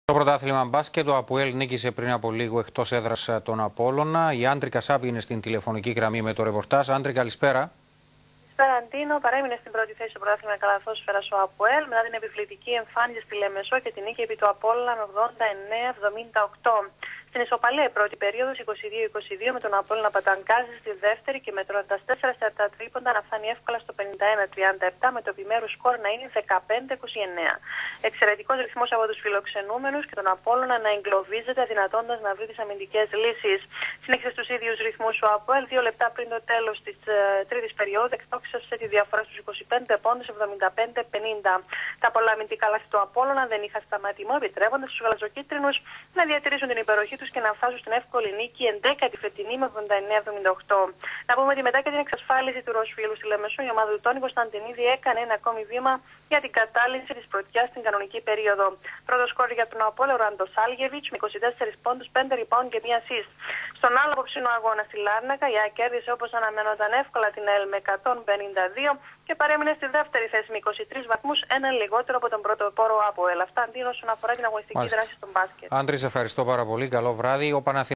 Το πρωτάθλημα μπάσκετ, ο Αποέλ νίκησε πριν από λίγο εκτός έδρας τον Απόλλωνα. Η Άντρη Κασάπη είναι στην τηλεφωνική γραμμή με το ρεπορτάζ. Άντρη, καλησπέρα. Καλησπέρα, Αντίνο. Παρέμεινε στην πρώτη θέση στο πρωτάθλημα καλαθόσφαιρα ο Αποέλ μετά την επιβλητική εμφάνιση στη Λεμεσό και την νίκη επί του Απόλλωνα με 89-78. Στην ισοπαλία η πρώτη περίοδος 22-22 με τον Απόλλωνα να παταγκάζει στη δεύτερη και με 34 τρίποντα να φτάνει εύκολα στο 51-37 με το επιμέρους σκορ να είναι 15-29. Εξαιρετικός ρυθμός από τους φιλοξενούμενους και τον Απόλλωνα να εγκλωβίζεται αδυνατώντας να βρει τις αμυντικές λύσεις. Συνέχισε στους ίδιους ρυθμούς ο Αποέλ 2 λεπτά πριν το τέλος της τρίτης περίοδου εκτόξευσε τη διαφορά στους 25 πόντους 75-50. Τα πολλά αμυντικά λάθη του Απόλλωνα δεν είχαν σταματημό επιτρέποντας στους γαλαζοκίτρινους να διατηρήσουν την υπεροχή τους και να φτάσουν στην εύκολη νίκη 11η φετινή με 79-78. Να πούμε ότι μετά και την εξασφάλιση του Ροσφύλου στη Λεμεσό, η ομάδα του Τόνι Κωνσταντινίδη έκανε ένα ακόμη βήμα για την κατάλυση της πρωτιάς στην κανονική περίοδο. Πρώτο σκόρ για τον Απόλλωνα ο Ράντος Άλγεβιτς με 24 πόντους, 5 rebound και 1 assist. Στον άλλο απόψινο αγώνα στη Λάρνακα, η ΑΕΚ κέρδισε όπως αναμενόταν εύκολα την ΕΛ με 152 και παρέμεινε στη δεύτερη θέση με 23 βαθμούς, έναν λιγότερο από τον πρωτοπόρο Αποέλ. Αυτά αντί όσον αφορά την αγωνιστική δράση στον μπάσκετ. Άντρη, ευχαριστώ πάρα πολύ. Καλό βράδυ.